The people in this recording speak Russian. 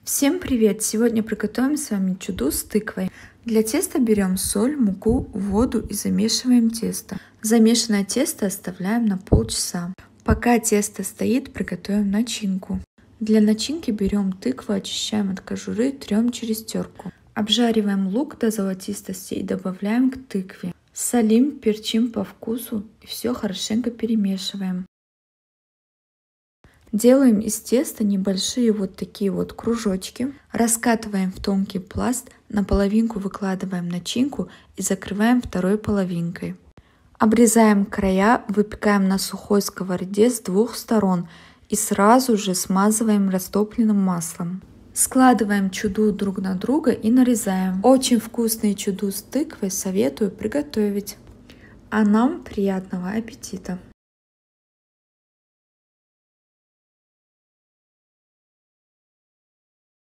Всем привет! Сегодня приготовим с вами чуду с тыквой. Для теста берем соль, муку, воду и замешиваем тесто. Замешанное тесто оставляем на полчаса. Пока тесто стоит, приготовим начинку. Для начинки берем тыкву, очищаем от кожуры, трем через терку. Обжариваем лук до золотистости и добавляем к тыкве. Солим, перчим по вкусу и все хорошенько перемешиваем. Делаем из теста небольшие вот такие вот кружочки. Раскатываем в тонкий пласт, на половинку выкладываем начинку и закрываем второй половинкой. Обрезаем края, выпекаем на сухой сковороде с двух сторон и сразу же смазываем растопленным маслом. Складываем чуду друг на друга и нарезаем. Очень вкусные чуду с тыквой советую приготовить. А нам приятного аппетита!